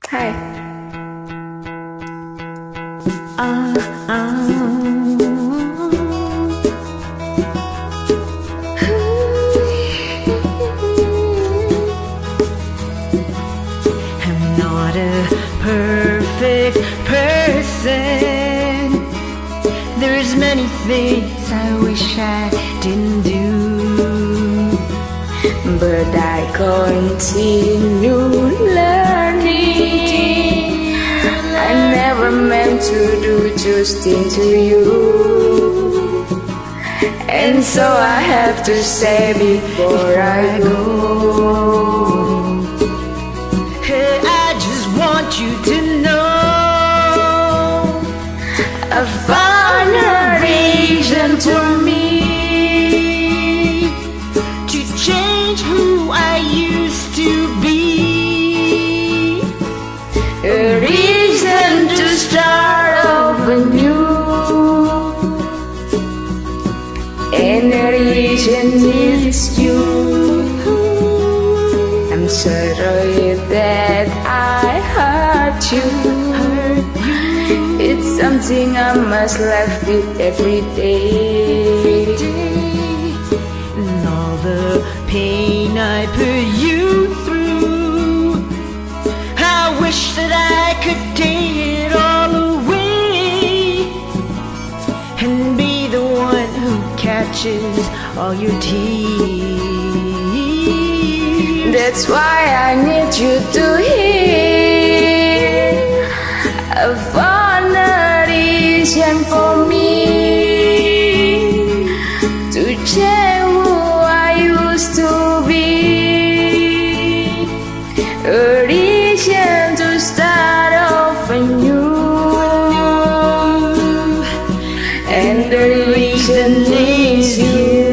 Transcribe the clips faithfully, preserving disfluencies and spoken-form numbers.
Hi. Uh, uh. I'm not a perfect person. There's many things I wish I didn't do, but I continue learning. I never meant to do just into you, and so I have to say before I go, hey, I just want you to know I found a reason for me to change who I used to be, a reason to start over new, and the reason is you. I'm sorry that I hurt you. It's something I must live with every day. And all the pain I put you through, I wish that I could take it all away and be the one who catches all your tears. That's why I need you to hear. I found a reason for me to change who I used to be, a reason to start off anew, and the reason is you,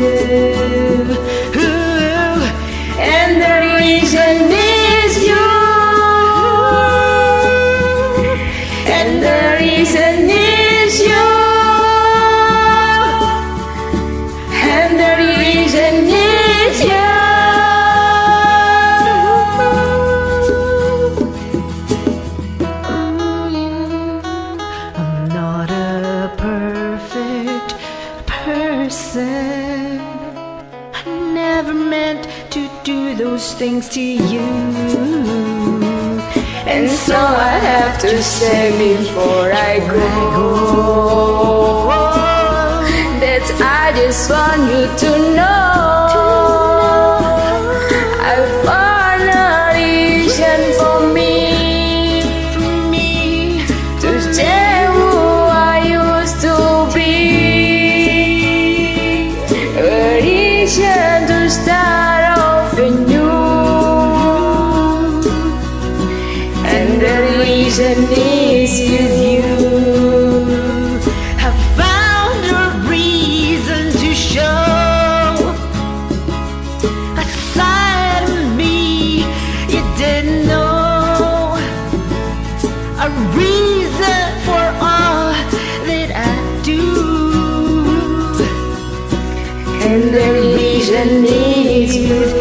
and the reason is you. And the reason is you, and the reason is you. I'm not a perfect person. I never meant to do those things to you, And so I have to say before I go that I just want you to know I found a reason for me to stay who I used to be, a reason to start off anew. And the reason is you. I found a reason to show a side of me you didn't know, a reason for all that I do, And the reason is you.